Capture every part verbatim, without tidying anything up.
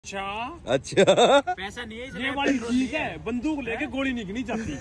अच्छा अच्छा पैसा नहीं है, ये वाली ठीक है, बंदूक लेके गोली निकलनी चाहती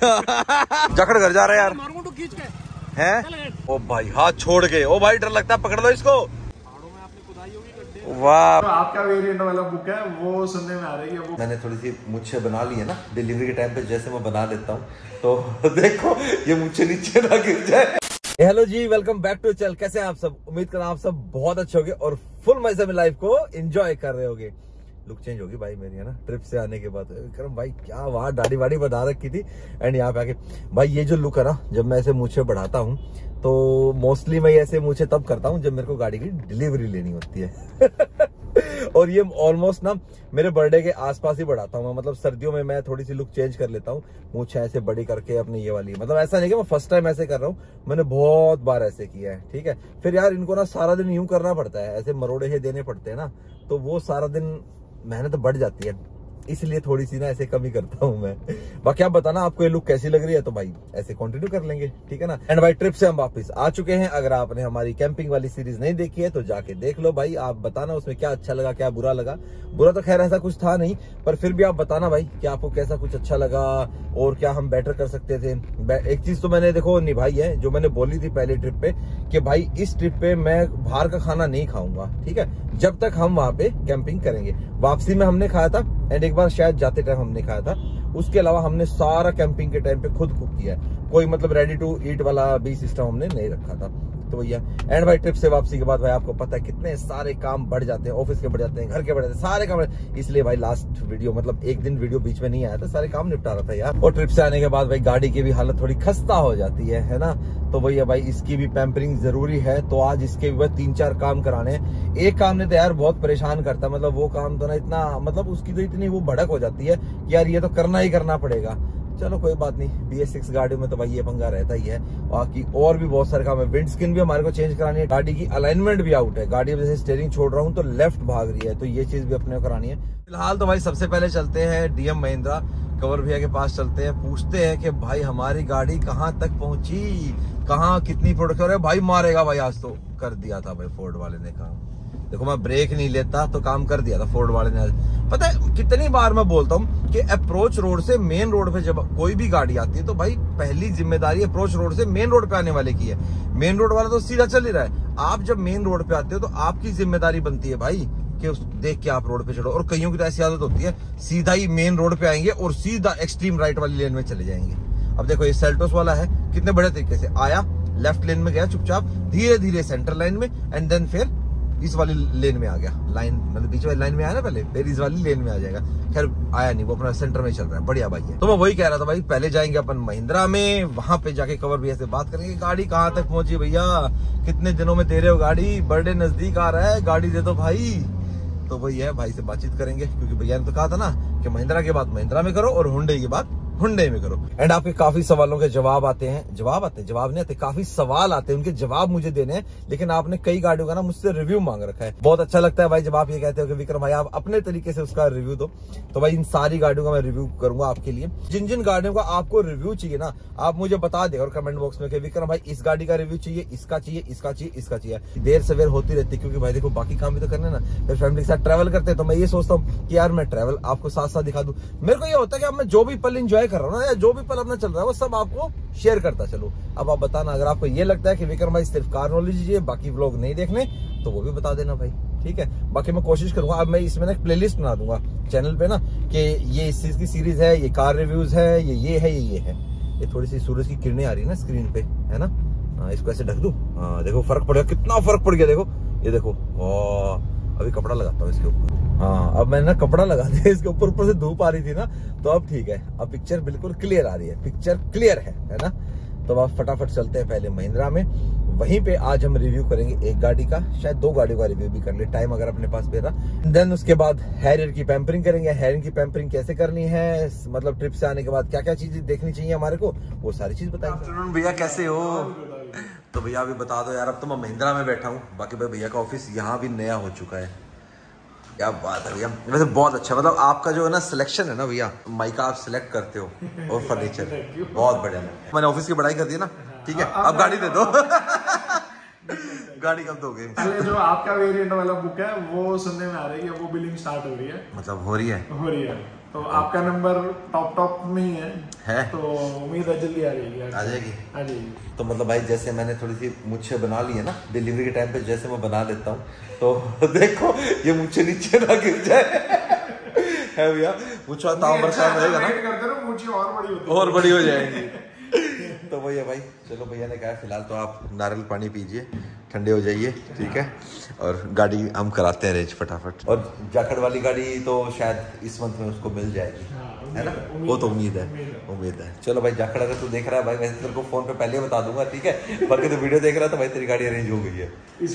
जकड़ कर जा रहे यार मारूंगा खींच के हैं। ओ भाई हाथ छोड़ के, ओ भाई डर लगता है, पकड़ लो इसको। पहाड़ों में आपने खुदाई होगी गड्ढे। वाह, तो आपका वेरिएंट वाला बुक है वो सुनने में आ रही है। वो मैंने थोड़ी सी मुझे बना ली है ना डिलीवरी के टाइम पे, जैसे मैं बना लेता हूँ तो देखो ये मुझे नीचे ना गिर जाए। हेलो जी, वेलकम बैक टू चैनल। कैसे हैं आप सब? उम्मीद कर आप सब बहुत अच्छे होंगे और फुल मजे में लाइफ को एंजॉय कर रहे होंगे। लुक चेंज होगी भाई मेरी, है ना, ट्रिप से आने के बाद। विक्रम भाई क्या वहां दाढ़ी वाड़ी बना रखी थी एंड यहाँ पे आके भाई ये जो लुक है ना, जब मैं ऐसे मूछे बढ़ाता हूँ तो मोस्टली मैं ऐसे मूछे तब करता हूँ जब मेरे को गाड़ी की डिलीवरी लेनी होती है और ये ऑलमोस्ट ना मेरे बर्थडे के आसपास ही बढ़ाता हूँ मैं। मतलब सर्दियों में मैं थोड़ी सी लुक चेंज कर लेता हूँ, मूछे ऐसे बड़ी करके अपनी ये वाली। मतलब ऐसा नहीं कि मैं फर्स्ट टाइम ऐसे कर रहा हूँ, मैंने बहुत बार ऐसे किया है। ठीक है, फिर यार इनको ना सारा दिन यूं करना पड़ता है, ऐसे मरोड़े से देने पड़ते हैं ना, तो वो सारा दिन मेहनत बढ़ जाती है, इसलिए थोड़ी सी ना ऐसे कम ही करता हूं मैं। बाकी आप बताना आपको ये लुक कैसी लग रही है, तो भाई ऐसे कंटिन्यू कर लेंगे, ठीक है ना। एंड भाई ट्रिप से हम वापस आ चुके हैं। अगर आपने हमारी कैंपिंग वाली सीरीज नहीं देखी है तो जाके देख लो भाई। आप बताना उसमें क्या अच्छा लगा, क्या बुरा लगा। बुरा तो खैर ऐसा कुछ था नहीं, पर फिर भी आप बताना भाई कि आपको कैसा कुछ अच्छा लगा और क्या हम बेटर कर सकते थे। एक चीज तो मैंने देखो निभाई है, जो मैंने बोली थी पहले ट्रिप पे कि भाई इस ट्रिप पे मैं बाहर का खाना नहीं खाऊंगा, ठीक है, जब तक हम वहां पे कैंपिंग करेंगे। वापसी में हमने खाया था एंड एक बार शायद जाते टाइम हमने खाया था, उसके अलावा हमने सारा कैंपिंग के टाइम पे खुद कुक किया है। कोई मतलब रेडी टू ईट वाला भी सिस्टम हमने नहीं रखा था। तो भैया एंड भाई ट्रिप से वापसी के बाद भाई आपको पता है कितने सारे काम बढ़ जाते हैं, ऑफिस के बढ़ जाते हैं, घर के बढ़ जाते हैं, सारे काम। इसलिए भाई लास्ट वीडियो मतलब एक दिन वीडियो बीच में नहीं आया था, सारे काम निपटा रहा था यार। और ट्रिप से आने के बाद भाई गाड़ी की भी हालत थोड़ी खस्ता हो जाती है, है ना। तो भैया भाई इसकी भी पैम्परिंग जरूरी है, तो आज इसके भी तीन चार काम कराने हैं। एक काम ने तो यार बहुत परेशान करता है, मतलब वो काम तो ना इतना, मतलब उसकी तो इतनी वो भड़क हो जाती है कि यार ये तो करना ही करना पड़ेगा। चलो कोई बात नहीं, बी एस सिक्स गाड़ी में तो भाई ये पंगा रहता ही है। बाकी और भी बहुत सारे काम है। विंड स्क्रीन भी हमारे को चेंज करानी है, गाड़ी की अलाइनमेंट भी आउट है, गाड़ी जैसे स्टीयरिंग छोड़ रहा हूँ तो लेफ्ट भाग रही है, तो ये चीज भी अपने को करानी है। फिलहाल तो भाई सबसे पहले चलते हैं डी एम महिंद्रा कंवर भैया के पास, चलते हैं, पूछते हैं कि भाई हमारी गाड़ी कहाँ तक पहुंची, कहाँ कितनी प्रोडक्ट है। भाई मारेगा भाई, आज तो कर दिया था भाई फोर्ड वाले ने काम। देखो मैं ब्रेक नहीं लेता तो काम कर दिया था फोर्ड वाले ने। पता है कितनी बार मैं बोलता हूँ कि अप्रोच रोड से मेन रोड पे जब कोई भी गाड़ी आती है तो भाई पहली जिम्मेदारी अप्रोच रोड से मेन रोड पे आने वाले की है। मेन रोड वाला तो सीधा चल ही रहा है, आप जब मेन रोड पे आते हो तो आपकी जिम्मेदारी बनती है भाई कि उस देख के आप रोड पे चढ़ो। और कईयों की तो ऐसी आदत होती है सीधा ही मेन रोड पे आएंगे और सीधा एक्सट्रीम राइट वाली लेन में चले जाएंगे। अब देखो ये सेल्टोस वाला है, कितने बड़े तरीके से आया, लेफ्ट लेन में गया चुपचाप, धीरे धीरे सेंटर लाइन में एंड देन फिर इस वाली लेन में आ गया। लाइन मतलब बीच वाली लाइन में आया ना पहले, फिर इस वाली लेन में आ जाएगा। खैर आया नहीं, वो अपना सेंटर में चल रहा है, बढ़िया भाई है। तो मैं वही कह रहा था भाई, पहले जाएंगे अपन महिंद्रा में, वहां पे जाके कवर भैया से बात करेंगे गाड़ी कहाँ तक पहुंची भैया, कितने दिनों में दे रहे हो गाड़ी, बर्थडे नजदीक आ रहा है, गाड़ी दे दो भाई। तो वही है, भाई से बातचीत करेंगे, क्योंकि भैया ने तो कहा था ना कि महिंद्रा के बाद महिंद्रा में करो और हुंडई के बाद हुंडई में करो। एंड आपके काफी सवालों के जवाब आते हैं, जवाब आते हैं जवाब नहीं आते, काफी सवाल आते हैं, उनके जवाब मुझे देने हैं। लेकिन आपने कई गाड़ियों का ना मुझसे रिव्यू मांग रखा है, बहुत अच्छा लगता है भाई जब आप ये कहते हो कि विक्रम भाई आप अपने तरीके से उसका रिव्यू दो। तो भाई इन सारी गाड़ियों का मैं रिव्यू करूंगा आपके लिए। जिन जिन गाड़ियों का आपको रिव्यू चाहिए ना, आप मुझे बता दे और कमेंट बॉक्स में कि विक्रम भाई इस गाड़ी का रिव्यू चाहिए, इसका चाहिए, इसका चाहिए, इसका चाहिए। देर सवेर होती रहती है, क्योंकि भाई देखो बाकी काम भी तो करने ना, फिर फैमिली के साथ ट्रैवल करते हैं, तो मैं ये सोचता हूँ कि यार मैं ट्रैवल आपको साथ साथ दिखा दूं। मेरे को ये होता है कि अब मैं जो भी पल एंजॉय कर रहा हूँ ना, या जो भी पल अपना चल रहा है वो सब आपको शेयर करता चलो। अब आप बताना, अगर आपको ये लगता है कि विक्रम भाई सिर्फ कार नॉलेज चाहिए, बाकी व्लॉग नहीं देखने, तो वो भी बता देना भाई, ठीक है। बाकी मैं कोशिश करूंगा, अब मैं इसमें ना एक प्लेलिस्ट बना दूंगा चैनल पे ना कि ये इस चीज की सीरीज है, ये कार रिव्यूज है, ये ये है, ये ये है। ये थोड़ी सी सूरज की किरणें आ रही है ना स्क्रीन पे, है ना, हाँ इसको ऐसे ढक दूं, हाँ देखो फर्क पड़ गया, कितना फर्क पड़ गया देखो, ये देखो। अभी कपड़ा लगाता हूँ इसके ऊपर, हाँ अब मैंने ना कपड़ा लगा दिया इसके ऊपर, ऊपर से धूप आ रही थी ना, तो अब ठीक है, अब पिक्चर बिल्कुल क्लियर आ रही है, पिक्चर क्लियर है, है ना। तो अब फटाफट चलते हैं पहले महिंद्रा में, वहीं पे आज हम रिव्यू करेंगे एक गाड़ी का, शायद दो गाड़ियों का रिव्यू भी कर ले टाइम अगर अपने पास बेरा। देन उसके बाद हैरियर की पैम्परिंग करेंगे, हैरियर की पैम्परिंग कैसे करनी है, मतलब ट्रिप से आने के बाद क्या क्या चीजें देखनी चाहिए हमारे को, वो सारी चीज बताएंगे। भैया कैसे हो? तो भैया अभी बता दो यार, अब तो मैं महिंद्रा में बैठा हूँ, बाकी भाई भैया का ऑफिस यहाँ भी नया हो चुका है। क्या बात है भैया, वैसे बहुत अच्छा, मतलब आपका जो है ना सिलेक्शन है ना भैया, माइका आप सिलेक्ट करते हो और फर्नीचर बहुत बढ़िया। मैंने ऑफिस की बढ़ाई कर दी ना, ठीक है, अब गाड़ी दे दो गाड़ी कब दोगे? पहले जो आपका वेरिएंट वाला बुक है वो सुनने में आ रही है, वो बिलिंग स्टार्ट हो रही है। मतलब हो रही है हो रही है तो आपका नंबर टॉप टॉप में ही है, है? तो उम्मीद है जल्दी आ जाएगी। आ जाएगी आ जाएगी। तो मतलब भाई जैसे मैंने थोड़ी सी मुझे बना ली है ना डिलीवरी के टाइम पे, जैसे मैं बना लेता हूँ तो देखो ये मुझे नीचे ना गिर जाए है भैया। मुझे ताव बरसात रहेगा ना और बड़ी होती और बड़ी हो जाएगी तो भैया भाई चलो भैया ने कहा फिलहाल तो आप नारियल पानी पीजिए, ठंडे हो जाइए, ठीक है। और गाड़ी हम कराते हैं रेंज फटाफट। और जाखड़ वाली गाड़ी तो शायद इस मंथ में उसको मिल जाएगी, है ना? वो तो उम्मीद है, उम्मीद है। चलो भाई जाखड़ अगर तू देख रहा है भाई, वैसे तेरे को फोन पे पहले बता दूंगा, ठीक है। बाकी तो वीडियो देख रहा है तो भाई तेरी गाड़ी अरेंज हो गई है,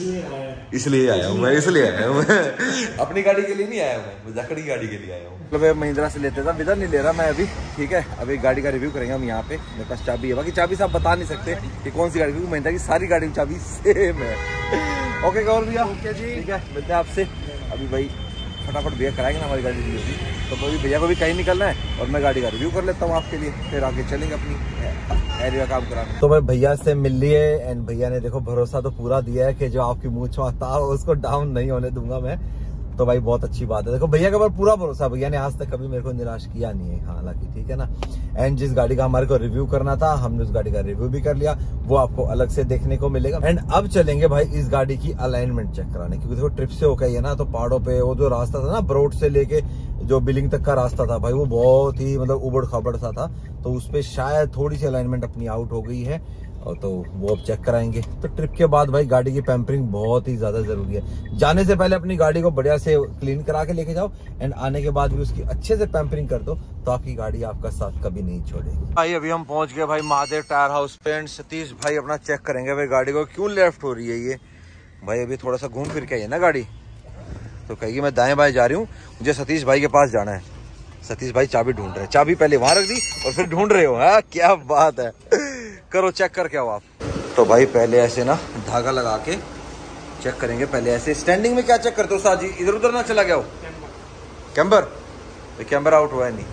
इसलिए आया हूँ मैं, इसलिए आया हूँ मैं अपनी गाड़ी के लिए नहीं आया हूँ मैं, जाखड़ की गाड़ी के लिए आया हूँ। मतलब महिंद्रा से लेते था, विदा नहीं ले रहा मैं अभी, ठीक है। अभी गाड़ी का रिव्यू करेंगे हम यहाँ पे। मेरे पास चाबी है, बाकी चाबी से आप बता नहीं सकते कि कौन सी गाड़ी, क्योंकि महिंद्रा की सारी गाड़ी की चाबी सेम है। ओके गौर भैया, ओके जी, ठीक है, मिलते हैं आपसे। अभी भाई फटाफट भैया कराएंगे ना हमारी गाड़ी डिलीवरी, तो अभी भैया को भी कहीं निकलना है और मैं गाड़ी का रिव्यू कर लेता हूँ आपके लिए, फिर आगे चलेंगे अपनी एरिया काम कराने। तो भाई भैया से मिल लिए एंड भैया ने देखो भरोसा तो पूरा दिया है कि जो आपकी मूंछ आता है उसको डाउन नहीं होने दूंगा मैं, तो भाई बहुत अच्छी बात है। देखो भैया के ऊपर पूरा भरोसा, भैया ने आज तक कभी मेरे को निराश किया नहीं है, हालांकि, ठीक है ना। एंड जिस गाड़ी का हमारे को रिव्यू करना था हमने उस गाड़ी का रिव्यू भी कर लिया, वो आपको अलग से देखने को मिलेगा। एंड अब चलेंगे भाई इस गाड़ी की अलाइनमेंट चेक कराने, क्योंकि देखो ट्रिप से होकर है ना, तो पहाड़ों पे वो जो रास्ता था ना ब्रोड से लेके जो बिलिंग तक का रास्ता था भाई, वो बहुत ही मतलब उबड़ खाबड़ सा था, तो उस पर शायद थोड़ी सी अलाइनमेंट अपनी आउट हो गई है, और तो वो अब चेक कराएंगे। तो ट्रिप के बाद भाई गाड़ी की पैम्परिंग बहुत ही ज्यादा जरूरी है। जाने से पहले अपनी गाड़ी को बढ़िया से क्लीन करा के लेके जाओ, एंड आने के बाद भी उसकी अच्छे से पैम्परिंग कर दो, तो आपकी गाड़ी आपका साथ कभी नहीं छोड़ेगी। भाई अभी हम पहुंच गए भाई महादेव टायर हाउस पे, एंड सतीश भाई अपना चेक करेंगे भाई गाड़ी को क्यों लेफ्ट हो रही है ये। भाई अभी थोड़ा सा घूम फिर के आई है ना गाड़ी, तो कहेगी मैं दाएं बाएं जा रही हूँ, मुझे सतीश भाई के पास जाना है। सतीश भाई चाबी ढूंढ रहे हैं, चाबी पहले वहां रख दी और फिर ढूंढ रहे हो, है क्या बात है। करो चेक करके आओ आप। तो भाई पहले ऐसे ना धागा लगा के चेक करेंगे, पहले ऐसे स्टैंडिंग में क्या चेक करते हो साथ जी, इधर उधर ना चला गया हो कैम्बर, तो कैम्बर आउट हुआ है नहीं,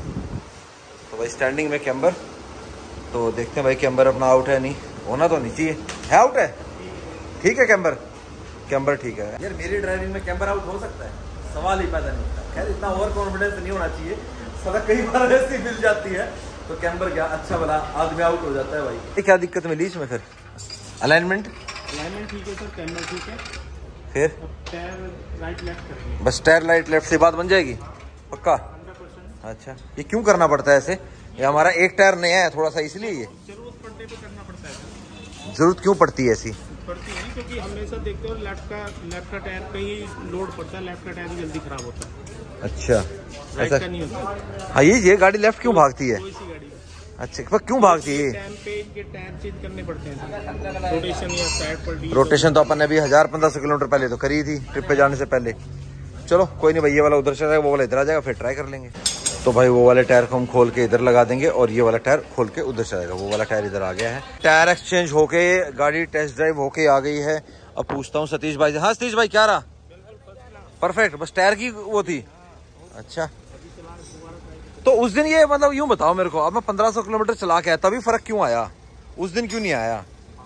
तो भाई स्टैंडिंग में कैम्बर, तो देखते हैं भाई कैम्बर अपना आउट है नहीं, होना तो नहीं चाहिए, है आउट है, ठीक है कैम्बर, कैम्बर ठीक है। यार मेरी ड्राइविंग में कैम्बर आउट हो सकता है, सवाल ही पैदा नहीं होता। खैर इतना ओवर कॉन्फिडेंस नहीं होना चाहिए, सड़क कई बार ऐसी मिल जाती है तो कैम्बर क्या अच्छा भला आदमी आउट हो जाता है भाई। ये क्या दिक्कत मिली इसमें फिर? अलाइनमेंट अलाइनमेंट ठीक है सर, कैमरा ठीक है, फिर टायर राइट लेफ्ट करेंगे, बस टायर राइट लेफ्ट से बात बन जाएगी पक्का? Hundred percent. अच्छा ये क्यों करना पड़ता है ऐसे? ये हमारा एक टायर नया है थोड़ा सा, इसलिए ये जरूरत पड़ने पे करना पड़ता है सर। जरूरत क्यों पड़ती है ऐसी? पड़ती है क्योंकि हमेशा देखते हो लेफ्ट का लेफ्ट का टायर कहीं लोड पड़ता है, लेफ्ट का टायर जल्दी खराब होता है, अच्छा राइट ऐसा का नहीं होता। हाँ ये ये गाड़ी लेफ्ट क्यों भागती है? कोई सी गाड़ी अच्छा पर क्यों भागती है? टाइम पे इनके टायर चेंज करने पड़ते हैं, रोटेशन या साइड पलटी। रोटेशन तो अपन ने अभी हजार पंद्रह सौ किलोमीटर पहले तो करी थी ट्रिप पे जाने से पहले। चलो कोई नहीं भाई, ये वाला उधर से वो वाला इधर आ जाएगा, फिर ट्राई कर लेंगे। तो भाई वो वाले टायर को हम खोल के इधर लगा देंगे और ये वाला टायर खोल के उधर से आएगा। वो वाला टायर इधर आ गया है। टायर एक्सचेंज होके गाड़ी टेस्ट ड्राइव होके आ गई है। अब पूछता हूँ सतीश भाई से। हाँ सतीश भाई क्या रहा? परफेक्ट, बस टायर की वो थी। अच्छा तो उस दिन ये मतलब यूं बताओ मेरे को, अब मैं पंद्रह सौ किलोमीटर चला के आया तभी फर्क क्यों आया, उस दिन क्यों नहीं आया?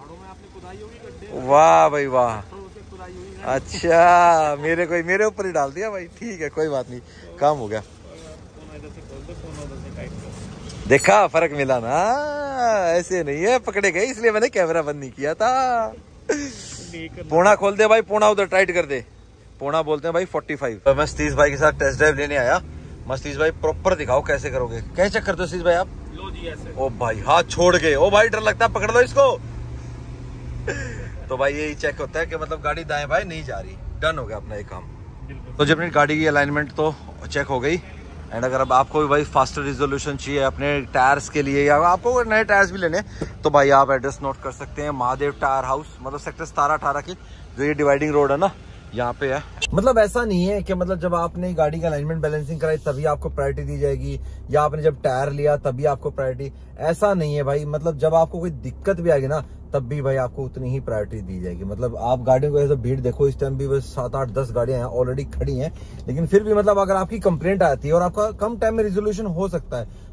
वाह भाई वाह, अच्छा मेरे को मेरे ऊपर ही डाल दिया भाई। ठीक है कोई बात नहीं, काम हो गया। देखा फर्क मिला ना, ऐसे नहीं है पकड़े गए इसलिए मैंने कैमरा बंद नहीं किया था। पोना खोल दे भाई, पोना उधर टाइट कर दे। पोना बोलते हैं भाई फोर्टी फाइव। तो मैं सतीश भाई के साथ टेस्ट ड्राइव लेने आया। सतीश भाई प्रॉपर दिखाओ कैसे करोगे, कैसे चेक करते हो सतीश भाई आप? लो जी ऐसे। ओ भाई हाथ छोड़ के, ओ भाई डर लगता है, पकड़ लो इसको। तो भाई यही चेक होता है कि मतलब गाड़ी दाएं बाएं नहीं जा रही। डन हो गया अपना एक काम। तो जब अपनी गाड़ी की अलाइनमेंट तो चेक हो गई। एंड अगर अब आपको भी भाई फास्टर रिजोल्यूशन चाहिए अपने टायर्स के लिए या आपको नए टायर्स भी लेने, तो भाई आप एड्रेस नोट कर सकते हैं। महादेव टायर हाउस, मतलब सेक्टर सतारह अठारह की जो ये डिवाइडिंग रोड है ना, यहाँ पे है। मतलब ऐसा नहीं है कि मतलब जब आपने गाड़ी का अलाइनमेंट बैलेंसिंग कराई तभी आपको प्रायोरिटी दी जाएगी, या आपने जब टायर लिया तभी आपको प्रायोरिटी, ऐसा नहीं है भाई। मतलब जब आपको कोई दिक्कत भी आएगी ना तब भी भाई आपको उतनी ही प्रायोरिटी दी जाएगी। मतलब आप गाड़ियों को ऐसे भीड़ देखो, इस टाइम भी बस सात आठ दस गाड़ियां ऑलरेडी खड़ी हैं, लेकिन फिर भी मतलब अगर आपकी कंप्लेंट आती है और आपका कम टाइम में रिजोल्यूशन हो सकता है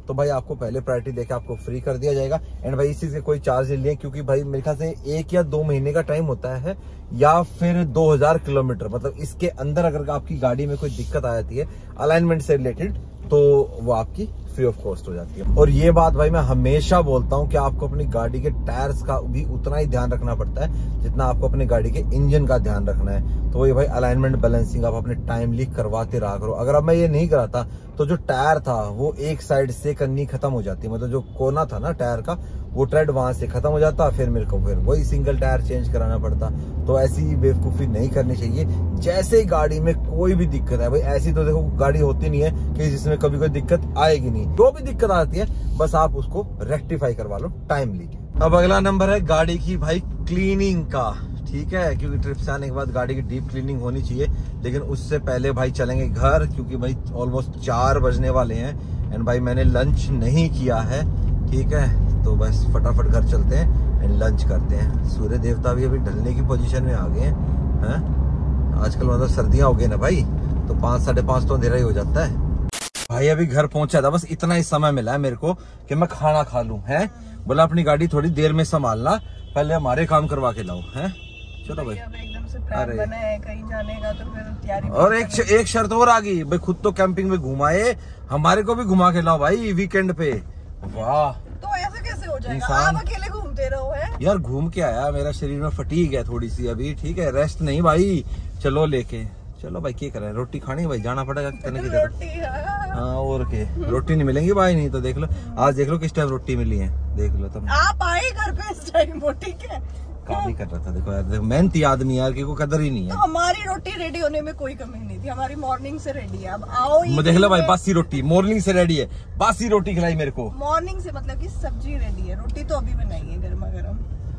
तो भाई आपको पहले प्रायोरिटी देके आपको फ्री कर दिया जाएगा। एंड भाई इस चीज के कोई चार्ज नहीं है, क्योंकि भाई मेरे ख्याल से एक या दो महीने का टाइम होता है, या फिर दो हजार किलोमीटर, मतलब इसके अंदर अगर आपकी गाड़ी में कोई दिक्कत आ जाती है अलाइनमेंट से रिलेटेड, तो वो आपकी फ्री ऑफ कॉस्ट हो जाती है। और ये बात भाई मैं हमेशा बोलता हूँ कि आपको अपनी गाड़ी के टायर्स का भी उतना ही ध्यान रखना पड़ता है जितना आपको अपनी गाड़ी के इंजन का ध्यान रखना है। तो ये भाई अलाइनमेंट बैलेंसिंग आप अपने टाइमली करवाते रहा करो। अगर अब मैं ये नहीं कराता तो जो टायर था वो एक साइड से कन्नी खत्म हो जाती, मतलब जो कोना था ना टायर का, वो ट्रेड वहां से खत्म हो जाता, फिर मेरे को फिर वही सिंगल टायर चेंज कराना पड़ता। तो ऐसी बेवकूफी नहीं करनी चाहिए। जैसे ही गाड़ी में कोई भी दिक्कत है भाई, ऐसी तो देखो गाड़ी होती नहीं है कि जिसमें कभी कोई दिक्कत आएगी नहीं, जो भी दिक्कत आती है बस आप उसको रेक्टिफाई करवा लो टाइमली। अब अगला नंबर है गाड़ी की भाई क्लीनिंग का, ठीक है, क्योंकि ट्रिप से आने के बाद गाड़ी की डीप क्लीनिंग होनी चाहिए। लेकिन उससे पहले भाई चलेंगे घर, क्योंकि भाई ऑलमोस्ट चार बजने वाले हैं एंड भाई मैंने लंच नहीं किया है, ठीक है। तो बस फटाफट घर चलते हैं एंड लंच करते हैं। सूर्य देवता भी अभी ढलने की पोजीशन में आ गए हैं। आजकल मतलब सर्दियां हो गई ना भाई, तो पाँच साढ़े पाँच तो अंधेरा ही हो जाता है। भाई अभी घर पहुंचा था, बस इतना ही समय मिला है मेरे को कि मैं खाना खा लूं, है। बोला अपनी गाड़ी थोड़ी देर में संभालना, पहले हमारे काम करवा के लाओ, है। चलो भाई, एकदम से प्लान बना है कहीं जाने का, तो फिर तैयारी। और एक एक शर्त और आ गई भाई, खुद तो कैंपिंग में घुमाए, हमारे को भी घुमा के लाओ भाई वीकेंड पे। वाह, तो ऐसा कैसे हो जाएगा? इंसान आप अकेले घूमते रहो है यार। घूम के आया, मेरा शरीर में फटीग है थोड़ी सी अभी, ठीक है, रेस्ट नहीं भाई। चलो लेके चलो भाई, क्या करें, रोटी खानी भाई, जाना पड़ेगा करने की जरूरत। हाँ और के रोटी नहीं मिलेंगी भाई, नहीं तो देख लो आज, देख लो किस टाइम रोटी मिली है, देख लो तुम। आप आए घर पे इस टाइम, वो ठीक है। काम ही कर रहा था, देखो यार, देखो मेहनती आदमी यार, की को कदर ही नहीं है। तो हमारी रोटी रेडी होने में कोई कमी नहीं थी, हमारी मॉर्निंग से रेडी है। अब आओ, देख लो भाई, बासी रोटी मॉर्निंग से रेडी है, बासी रोटी खिलाई मेरे को। मॉर्निंग से मतलब कि सब्जी रेडी है, रोटी तो अभी बनाई है गर्मा गर्म।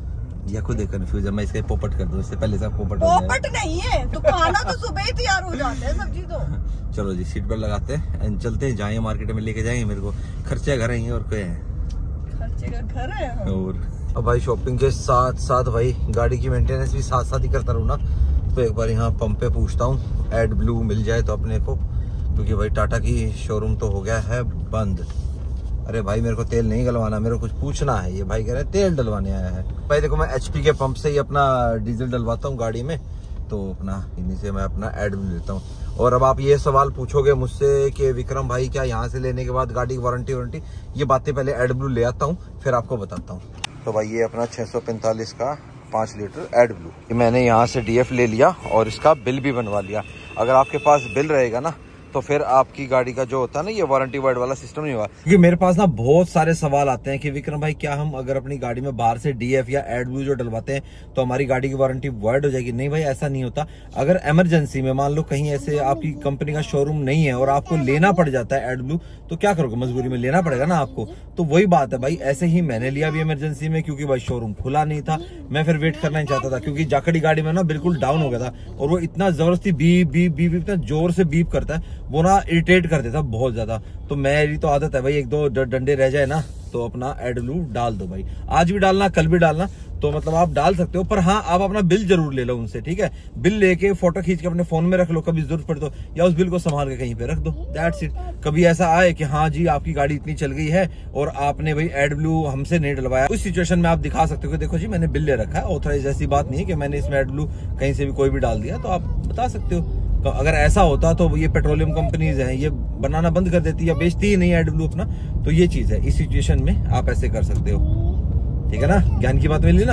या खुद कंफ्यूज है, मैं इसका पोपट कर दूं, इससे पहले सब पोपट हो जाए। पोपट नहीं है तो खाना तो सुबह ही तैयार हो जाता है, सब्जी तो। चलो जी, सीट बेल्ट लगाते हैं एंड चलते हैं, जाएंगे मार्केट में, लेके जाएंगे, मेरे को खर्चे घर है और क्या है, खर्चे का घर है। और अब भाई शॉपिंग के साथ साथ भाई गाड़ी की मेंटेनेंस भी साथ साथ ही करता रहूँ ना। तो एक बार यहाँ पंप पे पूछता हूँ एड ब्लू मिल जाए तो अपने को, क्योंकि भाई टाटा की शोरूम तो हो गया है बंद। अरे भाई मेरे को तेल नहीं डलवाना, मेरे को कुछ पूछना है, ये भाई कह रहे हैं तेल डलवाने आया है। भाई देखो मैं एचपी के पंप से ही अपना डीजल डलवाता हूँ गाड़ी में, तो अपना इन्हीं से मैं अपना एड ब्लू लेता हूँ। और अब आप ये सवाल पूछोगे मुझसे कि विक्रम भाई क्या यहाँ से लेने के बाद गाड़ी की वारंटी वारंटी, ये बातें पहले एड ब्लू ले आता हूँ फिर आपको बताता हूँ। तो भाई ये अपना छह सौ पैंतालीस का पाँच लीटर एड ब्लू मैंने यहाँ से डीएफ ले लिया और इसका बिल भी बनवा लिया। अगर आपके पास बिल रहेगा ना तो फिर आपकी गाड़ी का जो होता है ना ये वारंटी वाइड वाला सिस्टम नहीं हुआ। क्योंकि मेरे पास ना बहुत सारे सवाल आते हैं कि विक्रम भाई क्या हम अगर अपनी गाड़ी में बाहर से डीएफ या एड ब्लू जो डलवाते हैं तो हमारी गाड़ी की वारंटी वाइड हो जाएगी। नहीं भाई ऐसा नहीं होता। अगर इमरजेंसी में मान लो कहीं ऐसे आपकी कंपनी का शोरूम नहीं है और आपको लेना पड़ जाता है एड ब्लू, तो क्या करोगे, मजबूरी में लेना पड़ेगा ना आपको। तो वही बात है भाई, ऐसे ही मैंने लिया भी इमरजेंसी में, क्योंकि भाई शोरूम खुला नहीं था, मैं फिर वेट करना नहीं चाहता था, क्योंकि जाकड़ी गाड़ी में ना बिल्कुल डाउन हो गया था और वो इतना जबरदस्ती बीप बीप बीप इतना जोर से बीप करता है, वो ना इरिटेट कर देता बहुत ज्यादा। तो मेरी तो आदत है भाई, एक दो डंडे रह जाए ना तो अपना एड ब्लू डाल दो भाई, आज भी डालना कल भी डालना, तो मतलब आप डाल सकते हो। पर हाँ आप अपना बिल जरूर ले लो उनसे, ठीक है। बिल लेके फोटो खींच के अपने फोन में रख लो, कभी जरूरत पड़े तो, या उस बिल को संभाल के कहीं पे रख दो, दैट्स इट। कभी ऐसा आए कि हाँ जी आपकी गाड़ी इतनी चल गई है और आपने भाई एड ब्लू हमसे नहीं डलवाया, उस सिचुएशन में आप दिखा सकते हो कि देखो जी मैंने बिल ले रखा है, ऑथराइज ऐसी बात नहीं है कि मैंने इसमें एड ब्लू कहीं से भी कोई भी डाल दिया, तो आप बता सकते हो। तो अगर ऐसा होता तो ये पेट्रोलियम कंपनीज हैं ये बनाना बंद कर देती या बेचती ही नहीं एड ब्लू अपना, तो ये चीज है, इस सिचुएशन में आप ऐसे कर सकते हो, ठीक है ना। ज्ञान की बात मिली ना।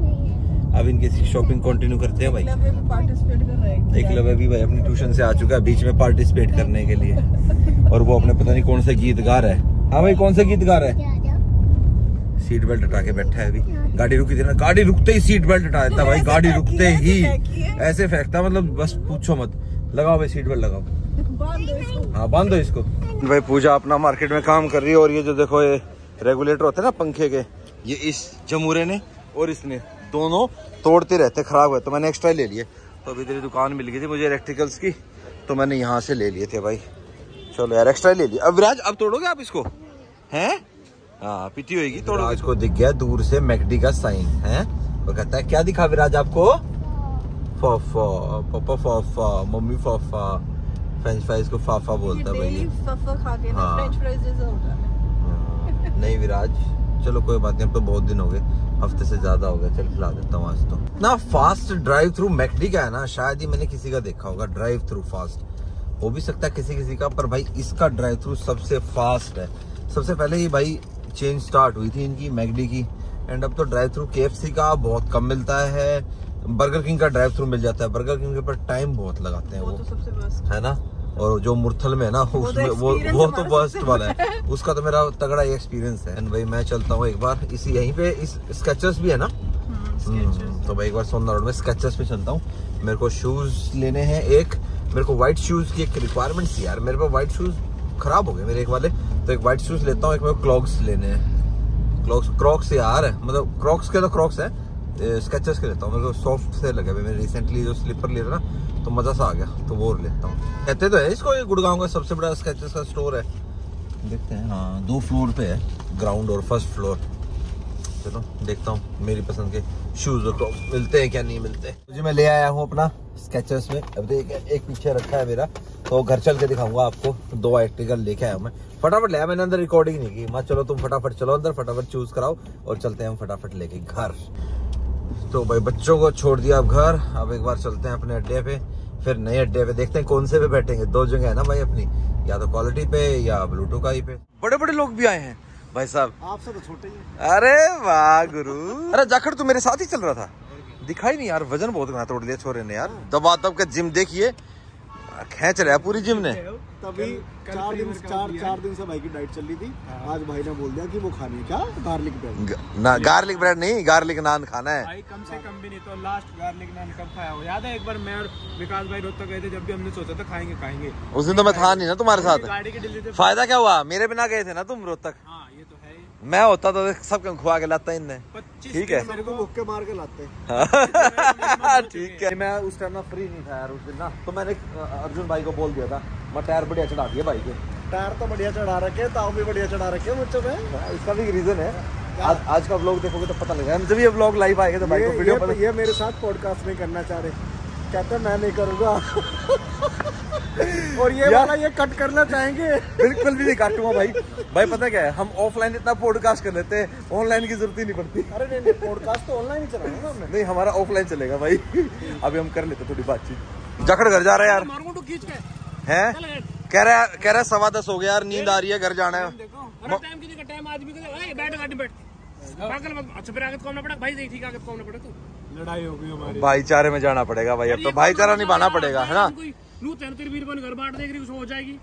अब अब इनकी शॉपिंग कंटिन्यू करते हैं भाई। पार्टिसिपेट कर रहे हैं, एकलव्य भी भाई अपनी ट्यूशन से आ चुका है बीच में पार्टिसिपेट करने के लिए, और वो अपने पता नहीं कौन से गीत गा रहा है। हाँ भाई कौन से गीत गा रहा है। सीट बेल्ट हटा के बैठा है अभी, गाड़ी रुकी थी ना, गाड़ी रुकते ही सीट बेल्ट हटा देता भाई, गाड़ी रुकते ही ऐसे फेंकता, मतलब बस पूछो मत। लगाओ भाई सीट बेल्ट लगाओ, हाँ बांध दो इसको। भाई पूजा अपना मार्केट में काम कर रही है, और ये जो देखो ये रेगुलेटर होते हैं ना पंखे के, ये इस जमूरे ने और इसने दोनों तोड़ते रहते, खराब हुए, तो मैंने एक्स्ट्रा ले लिए। तो अभी तेरी दुकान मिल गई थी मुझे इलेक्ट्रिकल्स की, तो मैंने यहाँ से ले लिए थे भाई। चलो यार एक्स्ट्रा ले लिया। अब विराज अब तोड़ोगे आप इसको, हैं? हाँ पिटी होगी, तोड़ोगे। विराज को दिख गया दूर से मैकडी का साइन है, वो कहता है क्या दिखा विराज आपको? फाफा पापा फाफा मम्मी फाफा, फ्रेंच फ्राइज को फाफा बोलता है भाई। फाफा खा के ना फ्रेंच फ्राइज जैसा होता है। नहीं विराज, चलो कोई बात नहीं, अब तो बहुत दिन हो गए, हफ्ते से ज्यादा हो गया, चल खिला देता हूँ आज तो ना। फास्ट ड्राइव थ्रू मैकडी का है ना, शायद ही मैंने किसी का देखा होगा ड्राइव थ्रू फास्ट, हो भी सकता है किसी किसी का, पर भाई इसका ड्राइव थ्रू सबसे फास्ट है। सबसे पहले ही भाई चेंज स्टार्ट हुई थी इनकी मैकडी की, एंड अब तो ड्राइव थ्रू केएफसी का बहुत कम मिलता है, बर्गर किंग का ड्राइव थ्रू मिल जाता है। बर्गर किंग के ऊपर टाइम बहुत लगाते हैं वो, वो तो सबसे बेस्ट है ना। और जो मुरथल में है ना उसमें वो वो तो फर्स्ट वाला है, उसका तो मेरा तगड़ा ही एक्सपीरियंस है। एंड भाई मैं चलता हूँ एक बार इसी यहीं पे, इस स्केचर्स भी है ना, तो भाई एक बार सोना रोड में स्केचर्स पे चलता हूँ। मेरे को शूज लेने हैं, एक मेरे को व्हाइट शूज की एक रिक्वायरमेंट थी यार, मेरे पास व्हाइट शूज खराब हो गए मेरे एक वाले, तो एक व्हाइट शूज लेता हूँ। एक मेरे को क्लॉक्स लेने हैं, क्लॉक्स क्रॉक्स यार है, मतलब क्रॉक्स के तो क्रॉक्स है, स्केचर्स के लेता हूँ, मेरे को सॉफ्ट से लगे। मैंने रिसेंटली जो स्लीपर ले रहा ना तो मजा सा आ गया, तो वो लेता हूँ। कहते तो है इसको, ये गुड़गांव का सबसे बड़ा स्केचर्स का स्टोर है, देखते हैं। हाँ दो फ्लोर पे है, ग्राउंड और फर्स्ट फ्लोर। चलो देखता हूँ मेरी पसंद के शूज और क्रॉक्स मिलते हैं क्या नहीं मिलते। मुझे मैं ले आया हूँ अपना स्केचर्स में, अब देख एक पीछे रखा है मेरा, तो घर चल के दिखाऊंगा आपको। दो आर्टिकल लेके आया हूँ मैं, फटाफट ले आया मैंने, अंदर रिकॉर्डिंग नहीं की। मैं चलो तुम फटाफट चलो अंदर, फटाफट चूज कराओ और चलते हैं हम फटाफट लेके घर। तो भाई बच्चों को छोड़ दिया अब घर, अब एक बार चलते हैं अपने अड्डे पे, फिर नए अड्डे पे देखते हैं कौन से पे बैठेंगे। दो जगह है ना भाई अपनी, या तो क्वालिटी पे या ब्लूटूथ का ही पे। बड़े बड़े लोग भी आए हैं भाई साहब, आपसे तो छोटे ही। अरे वाह गुरु, अरे जाखड़ तू मेरे साथ ही चल रहा था, दिखाई नहीं यार, वजन बहुत घना तोड़ लिया छोरे ने यार। दबा दब के जिम देखिए, खेच रहा है पूरी जिम ने। तभी चार दिन चार चार दिन से भाई की डाइट चल रही थी, आज भाई ने बोल दिया कि वो खानी है क्या, गार्लिक ब्रेड ना, गार्लिक ब्रेड नहीं, गार्लिक नान खाना है भाई। कम से कम भी नहीं तो लास्ट गार्लिक नान कब खाया हो, याद है एक बार मैं और विकास भाई रोहतक गए थे, जब भी हमने सोचा था खाएंगे खाएंगे, उस दिन तो मैं था नहीं ना तुम्हारे साथ। गाड़ी की डिलीवरी फायदा क्या हुआ, मेरे बिना गए थे ना तुम रोहतक। हाँ ये तो है, मैं होता तो सबको खुआ के लाता इनने। ठीक है मेरे को मुक्के मार के लाते। ठीक है, मैं उस टाइम ना फ्री नहीं था यार उस दिन ना, तो मैंने अर्जुन भाई को बोल दिया था, मैं टायर बढ़िया चढ़ा दिया भाई के। टायर तो बढ़िया चढ़ा रखे, ताव भी बढ़िया चढ़ा रखे मुझे में। इसका भी रीजन है, आज आज का व्लॉग देखोगे तो पता लगेगा, जब ये व्लॉग लाइव आएगा तो भाई को वीडियो पता। ये मेरे साथ पॉडकास्ट नहीं करना चाह रहे, कहते मैं नहीं करूँगा। और ये वाला ये कट करना चाहेंगे। बिल्कुल भी नहीं काटूंगा भाई। भाई पता क्या है, हम ऑफलाइन इतना पॉडकास्ट कर लेते हैं, ऑनलाइन की जरूरत ही नहीं पड़ती। अरे नहीं नहीं, पॉडकास्ट तो ऑनलाइन ही चलाऊंगा मैं। नहीं हमारा ऑफलाइन चलेगा भाई। अभी हम कर लेते थोड़ी बातचीत। जाखड़ घर जा रहे हैं यार, हैं कह रहा है कह रहा है सवा दस हो गया यार, नींद आ रही है, घर जाना है। टाइम कितने का टाइम आज भी बैठ गाड़ी बैठ अच्छा फिर आगे कौन पड़ा भाई, ठीक आगे कौन पड़ा तू, लड़ाई हो गई हमारी। भाईचारे में जाना पड़ेगा भाई, अब तो भाईचारा निभाना पड़ेगा है ना। घर बांट देख रही हो जाएगी,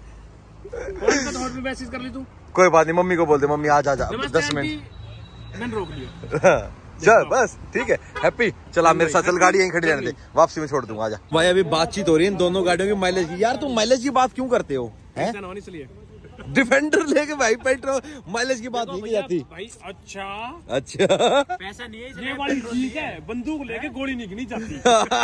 मैसेज कर ली तू। कोई बात नहीं, मम्मी को बोल दे, मम्मी आज आ जा दस मिनट मैंने रोक लिया। चल बस ठीक है, हैप्पी चला मेरे साथ चल, गाड़ी यहीं खड़ी रहने दे, वापसी में छोड़ दूंगा, आजा। भाई अभी बातचीत हो रही है इन दोनों गाड़ियों की माइलेज की। यार तुम माइलेज की बात क्यों करते हो, हैं? डिफेंडर लेके भाई पेट्रोल माइलेज की बात नहीं की जाती भाई। अच्छा अच्छा पैसा नहीं है ये वाली ठीक है, बंदूक लेके गोली नहीं गिनी जाती।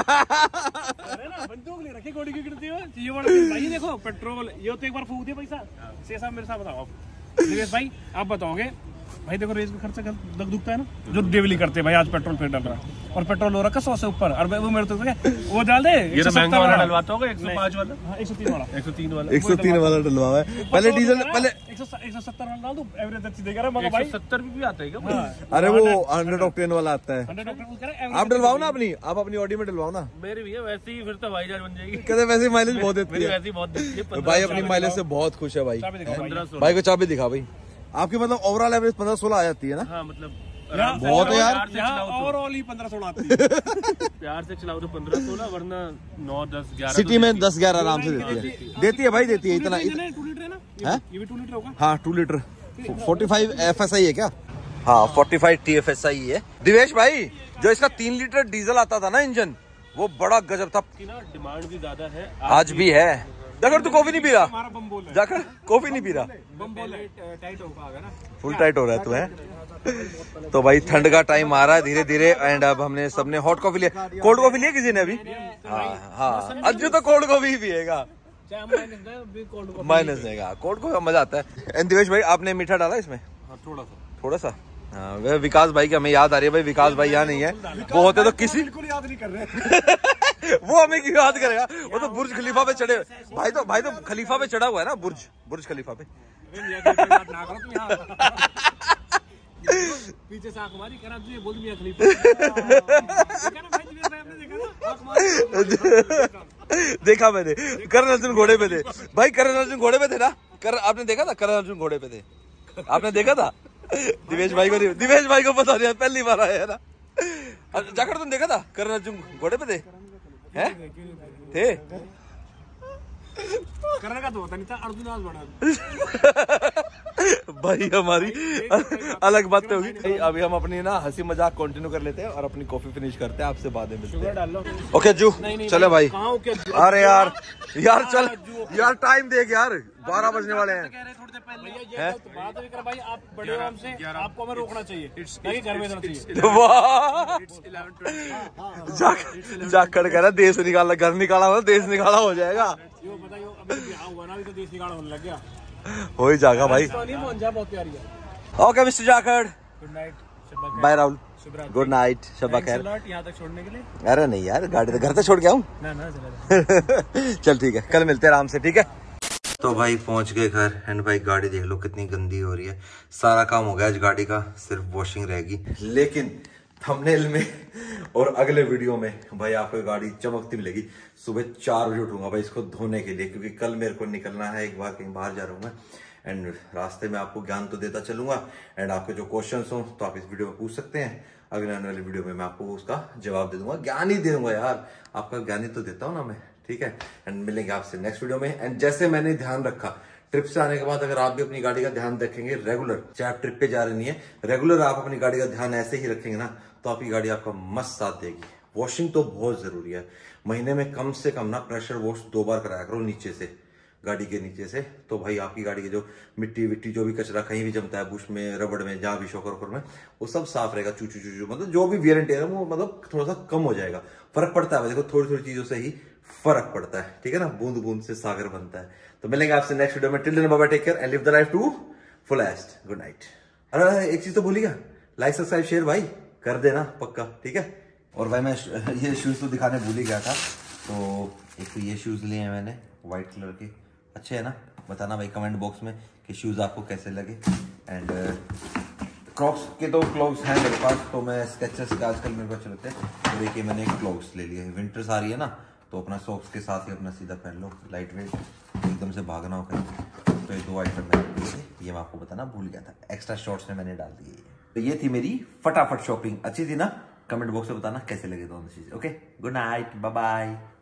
अरे ना बंदूक ले रखे गोली क्यों गिरती है ये वाला भाई। देखो पेट्रोल ये तो एक बार फूक दिया पैसा से साहब, मेरे साथ बताओ आप दिवेश भाई, आप बताओगे भाई। देखो रेस में खर्चा दग दुखता है ना, जो डेवली करते हैं भाई। आज पेट्रोल पे डाल रहा है और पेट्रोल हो रखा सौ से ऊपर, और वो मेरे तो वो डाल दे ये तो महंगा वाला डलवाता होगा, एक सौ पाँच वाला, एक सौ तीन वाला, एक सौ तीन वाला, एक सौ तीन वाला डलवा है। पहले डीजल पहले एक सौ सत्तर वाला डाल दो, एवरेज अच्छी देगा रहा मगर भाई सत्तर भी आता है क्या? अरे वो हंड्रेड ऑक्टेन वाला आता है। आप डलवाओ ना अपनी, आप अपनी ऑडी में डलवाओ ना। मेरी भी है वैसे ही, फिर तो भाईजान बन जाएगी। कहते वैसे माइलेज बहुत देती है, वैसे बहुत देती है भाई। अपनी माइलेज से बहुत खुश है भाई। भाई को चाबी दिखा भाई। आपकी मतलब ओवरऑल एवरेज पंद्रह सोलह आ जाती है ना? हाँ मतलब बहुत है यार, ओवरऑल ही पंद्रह सोलह आती है। प्यार से चलाओ तो पंद्रह सोलह, वरना नौ दस ग्यारह सिटी में दस ग्यारह आराम से देती है। देती है भाई, देती है इतना। टू लीटर है ना, ये भी टू लीटर होगा। हाँ two litre forty five F S I है क्या? हाँ forty five T F S I है। दिवेश भाई जो इसका तीन लीटर डीजल आता था ना इंजन, वो बड़ा गजब था। डिमांड भी ज्यादा है, आज भी है। जाकर तू कॉफी नहीं पी रहा, जाकर कॉफी नहीं पी रहा, टाइट होगा ना, फुल टाइट हो रहा है तू है। तो भाई ठंड का टाइम आ रहा है धीरे धीरे, एंड अब हमने सबने हॉट कॉफी लिया। कोल्ड कॉफी लिया किसी ने अभी? हाँ हाँ, अज्जू तो कोल्ड कॉफी ही पिएगा, माइनस देगा। कोल्ड कॉफी मजा आता है। एंड दिवेश भाई आपने मीठा डाला इसमें? थोड़ा सा थोड़ा सा। हाँ वह विकास भाई की हमें याद आ रही है भाई, विकास भाई यहाँ नहीं है, वो होते तो किसी बिल्कुल याद नहीं कर रहे। वो हमें क्यों याद करेगा, वो तो बुर्ज खलीफा पे चढ़े भाई। तो भाई तो खलीफा पे चढ़ा हुआ है ना, बुर्ज बुर्ज खलीफा पे। पीछे से आंख मारी करा तुझे बोल मियां खलीफा देखा ना भाई तुझे आपने देखा ना आंख मारी देखा मैंने करण अर्जुन घोड़े पे थे भाई करण अर्जुन घोड़े पे थे ना कर आपने देखा था करण अर्जुन घोड़े पे थे आपने देखा था दिवेश भाई को दिवेश भाई को पता नहीं पहली बार आया है ना जाकर तुम देखा था करण अर्जुन घोड़े पे थे हैं थे करण का तो होता नहीं था अर्जुन आज बड़ा भाई हमारी अलग बात होगी। अभी हम अपनी ना हंसी मजाक कंटिन्यू कर लेते हैं और अपनी कॉफी फिनिश करते हैं आपसे बाद में शुगर डाल लो। ओके जू चले भाई भाई अरे यार यार चल यार टाइम देख यार बारह बजने वाले हैं। भैया ये बात है भाई आप बड़े हो हमसे आपको हमें रोकना चाहिए नहीं घर में चाहिए। जाकर कह रहा देश निकाला घर निकाला हो देश निकाला हो जाएगा यो बताइयो अभी ब्याह हुआ ना अभी तो देश निकाला होने लग गया हो ही जाएगा भाई। बहुत प्यारी है। Okay mister Jakhar good night bye Rahul good night शब्बा खैर यहाँ तक छोड़ने के लिए। अरे नहीं यार गाड़ी तो घर तक छोड़ के आऊँ ना ना चला चल ठीक है कल मिलते हैं आराम से ठीक है। तो भाई पहुंच गए घर एंड भाई गाड़ी देख लो कितनी गंदी हो रही है। सारा काम हो गया आज गाड़ी का सिर्फ वॉशिंग रहेगी लेकिन थंबनेल में और अगले वीडियो में भाई आपको गाड़ी चमकती मिलेगी। सुबह चार बजे उठूंगा भाई इसको धोने के लिए क्योंकि कल मेरे को निकलना है एक बार कहीं बाहर जा रहा हूँ मैं एंड रास्ते में आपको ज्ञान तो देता चलूंगा एंड आपके जो क्वेश्चंस हो तो आप इस वीडियो में पूछ सकते हैं। अगले आने वाली वीडियो में मैं आपको उसका जवाब दे दूंगा ज्ञान ही दे दूंगा यार आपका ज्ञान ही तो देता हूँ ना मैं ठीक है। एंड मिलेंगे आपसे नेक्स्ट वीडियो में। एंड जैसे मैंने ध्यान रखा ट्रिप से आने के बाद अगर आप भी अपनी गाड़ी का ध्यान रखेंगे रेगुलर चाहे आप ट्रिप पे जा रहे नहीं है रेगुलर आप अपनी गाड़ी का ध्यान ऐसे ही रखेंगे ना तो आपकी गाड़ी आपका मस्त साथ देगी। वॉशिंग तो बहुत जरूरी है महीने में कम से कम ना प्रेशर वॉश दो बार कराया करो नीचे से गाड़ी के नीचे से तो भाई आपकी गाड़ी के जो मिट्टी विट्टी जो भी कचरा कहीं भी जमता है बुश में रबड़ में जहां भी शोकर में वो सब साफ रहेगा चूचू चूचू मतलब जो भी वियर एंड टेयर है वो मतलब थोड़ा सा कम हो जाएगा। फर्क पड़ता है देखो थोड़ी थोड़ी चीजों से ही फर्क पड़ता है ठीक है ना बूंद बूंद से सागर बनता है। तो मिलेंगे आपसे नेक्स्ट वीडियो में till then bye bye take care and live the life to fullest good night. अरे एक चीज तो भूली गया लाइक सब्सक्राइब शेयर भाई कर देना पक्का ठीक है। और भाई मैं ये शूज तो दिखाने भूल ही गया था तो एक तो ये शूज लिए हैं मैंने व्हाइट कलर के अच्छे है ना बताना भाई कमेंट बॉक्स में कि शूज आपको कैसे लगे। एंड क्रॉक्स के तो क्लॉग्स हैं मेरे पास तो मैं स्केचर्स के आजकल मेरे पास चलते हैं तो देखिए मैंने एक क्लॉग्स ले लिए विंटर्स आ रही है ना तो अपना सॉक्स के साथ ही अपना सीधा पहन लो लाइट वेट एकदम से भागना हो कहीं तो ये दो आइटम मैंने लिए थे ये मैं आपको बताना भूल गया था एक्स्ट्रा शॉर्ट्स में मैंने डाल दिए। तो ये थी मेरी फटाफट शॉपिंग अच्छी थी ना कमेंट बॉक्स में बताना कैसे लगे दोनों चीजें। Okay good night bye bye.